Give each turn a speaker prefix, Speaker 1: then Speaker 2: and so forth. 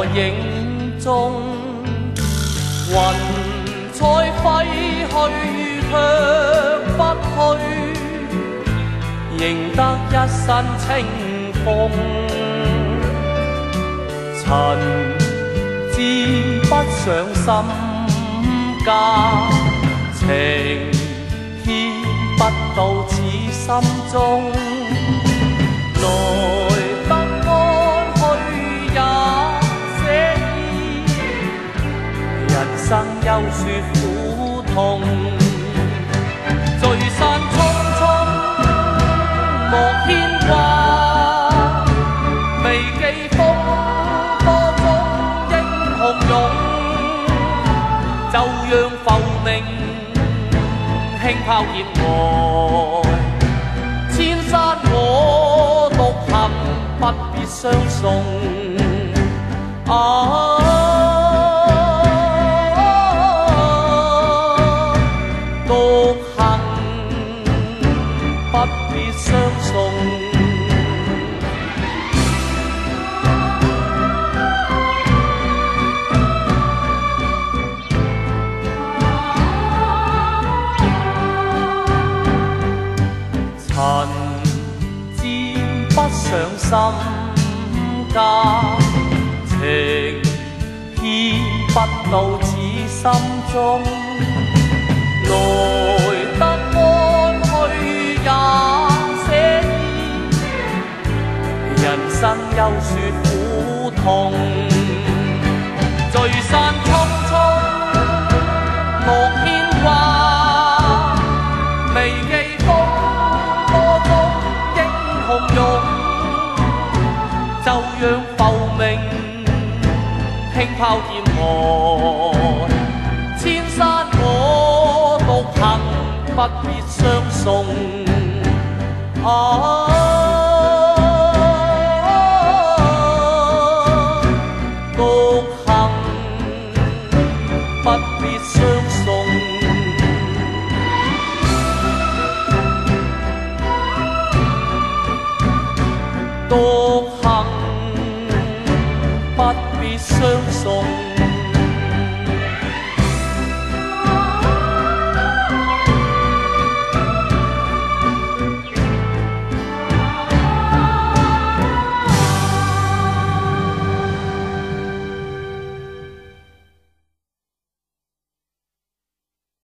Speaker 1: 影中，雲彩揮去卻不去，仍得一身清風。塵知不上心間，情牽不到此心中。來得安去也寫意，人生休說苦痛。聚散匆匆莫牽掛，未記風波中英雄勇，就讓浮名輕拋劍來。千山我獨行，不必相送。獨行不必相送。塵知不上心間，情牽不到此心中。來得安去也寫意，人生休說苦痛。聚散匆匆莫牽掛，未記風波中英雄勇，就讓浮名輕拋劍來。千山我獨行，不必相送。獨行不必相送。獨行不必相送。